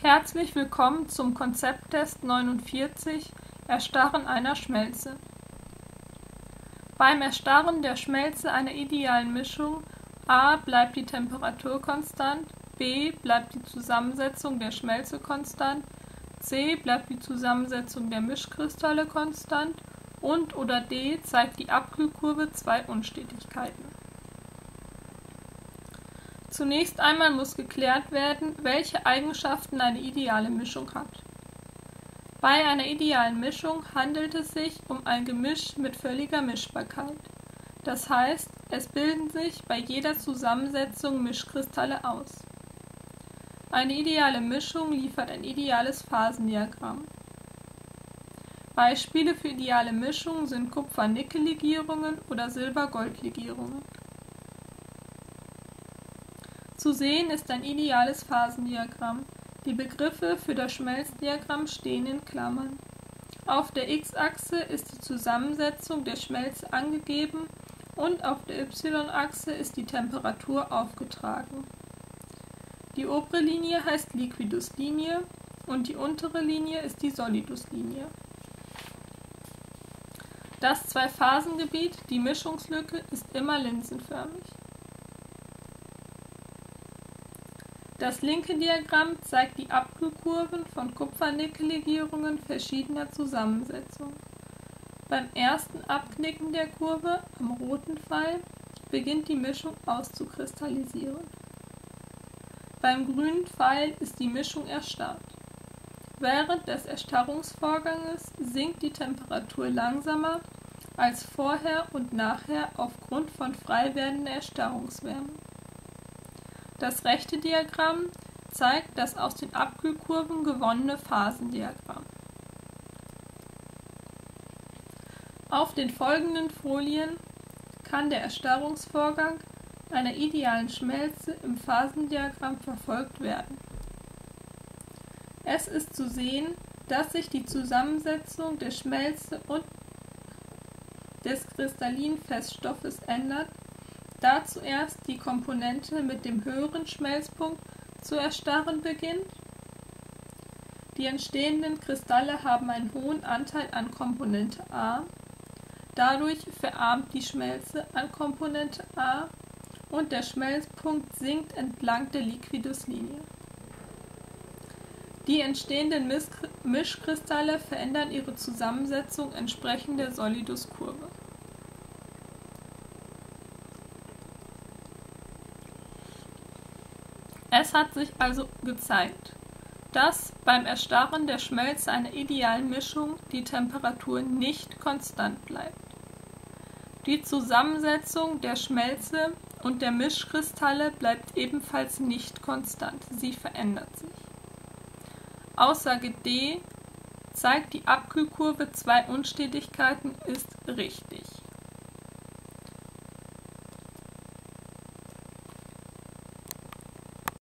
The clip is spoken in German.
Herzlich willkommen zum Konzepttest 49 Erstarren einer Schmelze. Beim Erstarren der Schmelze einer idealen Mischung a. bleibt die Temperatur konstant, b. bleibt die Zusammensetzung der Schmelze konstant, c. bleibt die Zusammensetzung der Mischkristalle konstant und oder d. zeigt die Abkühlkurve zwei Unstetigkeiten. Zunächst einmal muss geklärt werden, welche Eigenschaften eine ideale Mischung hat. Bei einer idealen Mischung handelt es sich um ein Gemisch mit völliger Mischbarkeit. Das heißt, es bilden sich bei jeder Zusammensetzung Mischkristalle aus. Eine ideale Mischung liefert ein ideales Phasendiagramm. Beispiele für ideale Mischungen sind Kupfer-Nickel-Legierungen oder Silber-Gold-Legierungen. Zu sehen ist ein ideales Phasendiagramm. Die Begriffe für das Schmelzdiagramm stehen in Klammern. Auf der x-Achse ist die Zusammensetzung der Schmelze angegeben und auf der y-Achse ist die Temperatur aufgetragen. Die obere Linie heißt Liquiduslinie und die untere Linie ist die Soliduslinie. Das Zwei-Phasen-Gebiet, die Mischungslücke, ist immer linsenförmig. Das linke Diagramm zeigt die Abkühlkurven von Kupfer-Nickel-Legierungen verschiedener Zusammensetzung. Beim ersten Abknicken der Kurve, am roten Pfeil, beginnt die Mischung auszukristallisieren. Beim grünen Pfeil ist die Mischung erstarrt. Während des Erstarrungsvorganges sinkt die Temperatur langsamer als vorher und nachher aufgrund von frei werdender Erstarrungswärme. Das rechte Diagramm zeigt das aus den Abkühlkurven gewonnene Phasendiagramm. Auf den folgenden Folien kann der Erstarrungsvorgang einer idealen Schmelze im Phasendiagramm verfolgt werden. Es ist zu sehen, dass sich die Zusammensetzung der Schmelze und des kristallinen Feststoffes ändert, da zuerst die Komponente mit dem höheren Schmelzpunkt zu erstarren beginnt. Die entstehenden Kristalle haben einen hohen Anteil an Komponente A, dadurch verarmt die Schmelze an Komponente A und der Schmelzpunkt sinkt entlang der Liquiduslinie. Die entstehenden Mischkristalle verändern ihre Zusammensetzung entsprechend der Soliduskurve. Es hat sich also gezeigt, dass beim Erstarren der Schmelze einer idealen Mischung die Temperatur nicht konstant bleibt. Die Zusammensetzung der Schmelze und der Mischkristalle bleibt ebenfalls nicht konstant, sie verändert sich. Aussage D zeigt die Abkühlkurve zwei Unstetigkeiten ist richtig.